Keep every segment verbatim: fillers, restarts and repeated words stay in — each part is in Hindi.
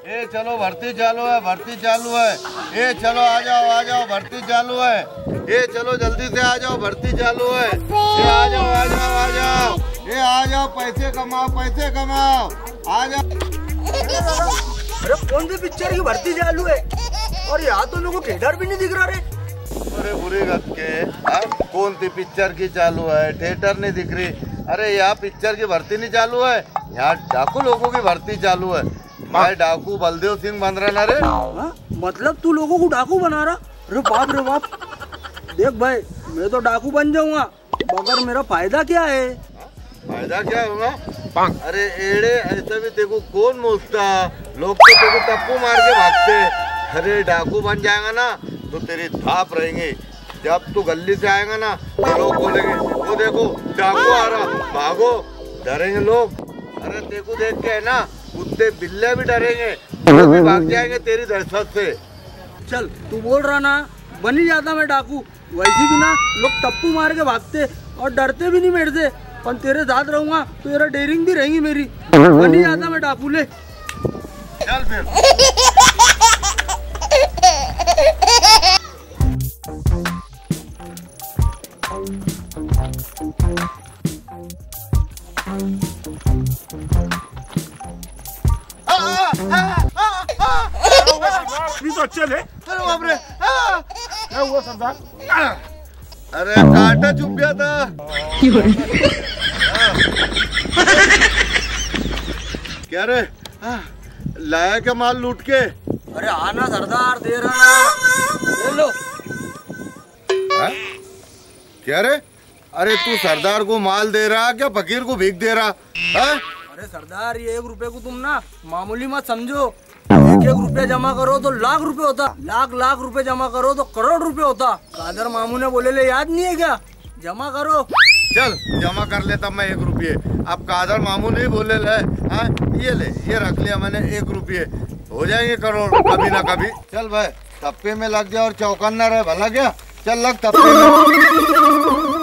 ए चलो भर्ती चालू है, भर्ती चालू है। ए चलो आ जाओ आ जाओ, भर्ती चालू है। ए चलो जल्दी से आ जाओ, भर्ती चालू है। ए आ जाओ आ जाओ आ जाओ, ए आ जाओ, पैसे कमाओ पैसे कमाओ, आ जाओ। अरे कौन सी पिक्चर की भर्ती चालू है? और यहाँ तो लोगों के थिएटर भी नहीं दिख रहा रे। अरे बुरे गत के, कौन सी पिक्चर की चालू है? थिएटर नहीं दिख रही। अरे यहाँ पिक्चर की भर्ती नहीं चालू है, यहाँ डाकू लोगों की भर्ती चालू है। मैं डाकू बलदेव सिंह बन रहा ना रे। हा? मतलब तू लोगों को डाकू बना रहा? अरे बाप रे बाप। देख भाई, मैं तो डाकू बन जाऊंगा, मगर मेरा फायदा क्या है? फायदा क्या होगा? अरे एड़े, ऐसा भी देखो कौन मोचता, लोग तो तेरे टप्पू मार के भागते। अरे डाकू बन जाएगा ना तो तेरी थाप रहेंगे। जब तू गली से आएगा ना तो लोग बोलेंगे वो देखो डाकू आ रहा, भागो, डरेंगे लोग। अरे देखो देख के है ना, कुत्ते बिल्ले भी डरेंगे, वो भी भाग जाएंगे तेरी दहशत से। चल तू बोल रहा ना, बन ही जाता मैं डाकू। वैसे भी ना लोग टप्पू मार के भागते और डरते भी नहीं मेरे से। पर तेरे साथ रहूंगा तो तेरा डेयरिंग भी रहेगी मेरी। बन ही जाता मैं डाकू। ले चल फिर। तो अच्छे थे। अरे बाप रे, क्या हुआ सरदार? अरे कांटा चुभ गया था। क्या रे, लाया क्या माल लूट के? अरे आना सरदार, दे रहा ना, ले लो। हा? क्या रे, अरे तू सरदार को माल दे रहा क्या फकीर को भीख दे रहा? हा? अरे सरदार, ये एक रुपए को तुम ना मामूली मत समझो। एक एक रुपया जमा करो तो लाख रुपए होता, लाख लाख रुपए जमा करो तो करोड़ रुपए होता। कादर मामू ने बोले ले, याद नहीं है क्या? जमा करो। चल जमा कर लेता मैं एक रुपये। अब कादर मामू नहीं बोले ले, हाँ ये ले, ये रख लिया मैंने एक रुपये, हो जाएंगे करोड़ कभी ना कभी। चल भाई तप्पे में लग गया और चौकन ना रहे, भला क्या? चल लग तप्पे में।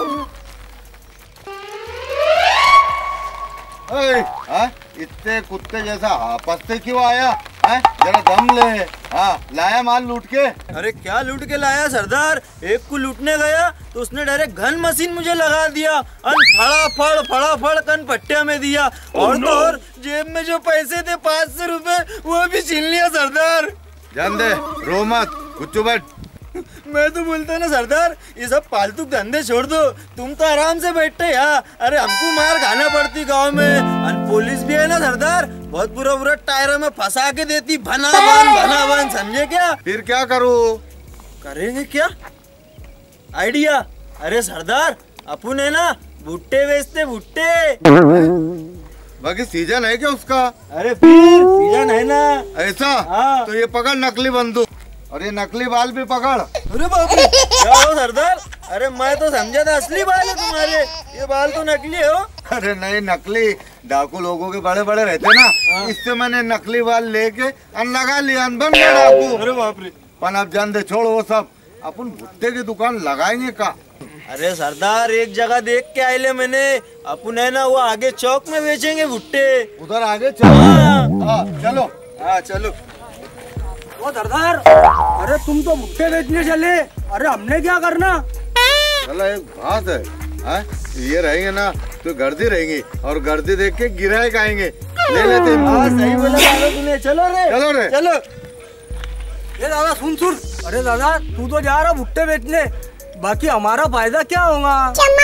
हाँ इतने कुत्ते जैसा आपस क्यों आया? है जरा दम ले। हाँ लाया माल लूट के? अरे क्या लूट के लाया सरदार? एक को लूटने गया तो उसने डायरेक्ट गन मशीन मुझे लगा दिया, फड़ाफड़ फड़ाफड़ कन पट्टिया में दिया। और तो और जेब में जो पैसे थे पाँच सौ रुपए वो भी छीन लिया सरदार। जान दे, रो मत, गुच्चू बैठ। मैं तो बोलता ना सरदार, ये सब फालतू धंधे छोड़ दो, तुम तो आराम से बैठे यहाँ। अरे हमको मार खाना पड़ती गांव में, और पुलिस भी है ना सरदार, बहुत बुरा बुरा टायरों में फंसा के देती, भना बन भना बन, समझे क्या? फिर क्या करूँ? करेंगे क्या आइडिया? अरे सरदार अपन है ना भुट्टे बेचते, भुट्टे। बाकी सीजन है क्या उसका? अरे फिर सीजन है ना। ऐसा? हाँ। तो ये पकड़ नकली बंदूक और ये नकली बाल भी पकड़। अरे बाप रे, क्या हो सरदार? अरे मैं तो समझा था असली बाल है तुम्हारे, ये बाल तो नकली हो। अरे नहीं, नकली डाकू लोगों के बड़े बड़े रहते ना, इससे मैंने नकली बाल लेके लगा लिया, बन गया डाकू। अरे बाप रे। पर अब जान दे, छोड़ वो सब, अपन भुट्टे की दुकान लगाएंगे का? अरे सरदार एक जगह देख के आए ले मैंने, अपन है ना वो आगे चौक में बेचेंगे भुट्टे। उधर आगे चलो। हाँ चलो। हाँ चलो। ओ सरदार, अरे तुम तो भुट्टे बेचने चले, अरे हमने क्या करना? चलो एक बात है, हाँ ये रहेंगे ना तो गर्दी रहेंगी और गर्दी देख के गिराए खाएंगे, ले लेते। हाँ सही बोला दादा तूने। चलो रे चलो रे चलो। ये दादा सुन सुन, अरे दादा तू तो जा रहा भुट्टे बेचने, बाकी हमारा फायदा क्या होगा?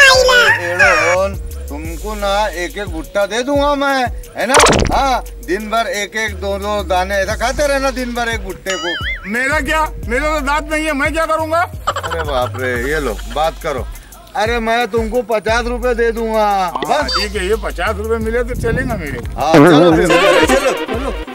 तुमको ना एक एक भुट्टा दे दूंगा मैं, है ना? हाँ दिन भर एक एक दो दो दाने ऐसा खाते रहना दिन भर एक भुट्टे को। मेरा क्या, मेरा तो दांत नहीं है, मैं क्या करूँगा? अरे बाप रे, ये लो बात करो। अरे मैं तुमको पचास रुपए दे दूंगा। ठीक है, ये पचास रुपए मिले तो चलेगा मेरे। हाँ चलो चलो चलो।